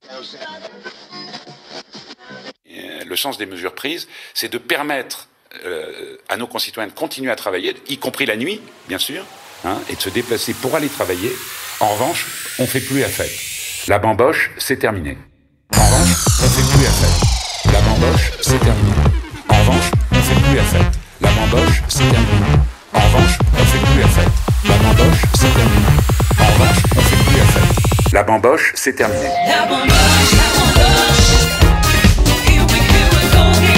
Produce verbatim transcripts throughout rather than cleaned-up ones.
Le sens des mesures prises, c'est de permettre euh, à nos concitoyens de continuer à travailler, y compris la nuit, bien sûr, hein, et de se déplacer pour aller travailler. En revanche, on ne fait plus la fête. La bamboche, c'est terminé. En revanche, on ne fait plus la fête. La bamboche, c'est terminé. En revanche, on ne fait plus la fête. La bamboche, c'est terminé. En revanche, on ne fait plus la fête. La bamboche, c'est terminé. En revanche, on ne fait plus la fête. La bamboche, c'est terminé. La bamboche, la bamboche. Here we, here we go again.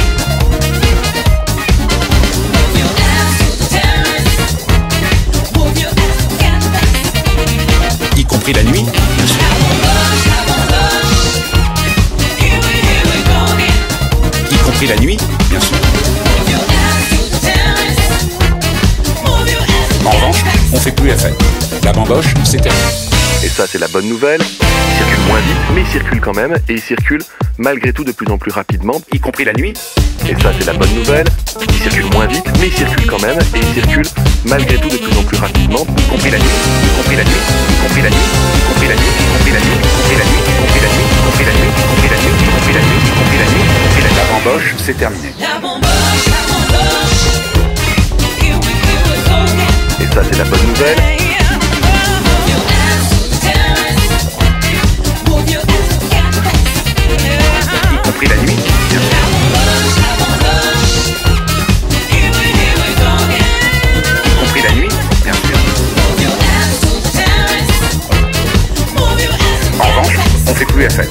Move your ass to the terrace. Move your ass to canvas. Y compris la nuit, bien sûr. La bamboche, la bamboche. Here we, here we go again. Y compris la nuit, bien sûr. Move your ass to the terrace. Move your ass to En revanche, on fait plus la fête. La bamboche, c'est terminé. Et ça, c'est la bonne nouvelle. Il circule moins vite, mais il circule quand même, et il circule malgré tout de plus en plus rapidement. Y compris la nuit. Et ça, c'est la bonne nouvelle. Il circule moins vite, mais il circule quand même, et il circule malgré tout de plus en plus rapidement. Y compris la nuit. Y compris la nuit. Y compris la nuit. Y compris la nuit. Y compris la nuit. Y compris la nuit. Y compris la nuit. Y compris la nuit. Y compris la nuit. Y compris la nuit. Y compris la nuit. Y compris la nuit. La bamboche, c'est terminé. La bamboche, la bamboche. Here we, here we go again. Et ça, c'est la bonne nouvelle. Move your ass to the terrace. Move your ass to canvas. Y compris la nuit, bien sûr. La bamboche, la bamboche. Here we, here we go again. Y compris la nuit, bien sûr. Move your ass to the terrace. Move your ass to En revanche, canvas. on fait plus la fête.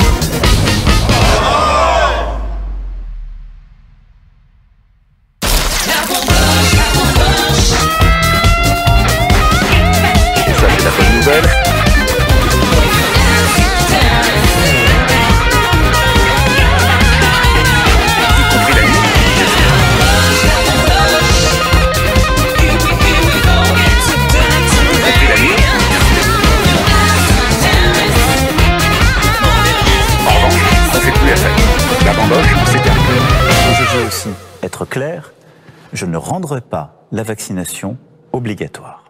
La bamboche, la bamboche. Et ça, c'est la bonne nouvelle. Y compris la nuit, bien sûr. Y compris la nuit, bien sûr. En revanche, on fait plus la fête. La bamboche, c'est terminé. Je veux aussi être clair, je ne rendrai pas la vaccination obligatoire.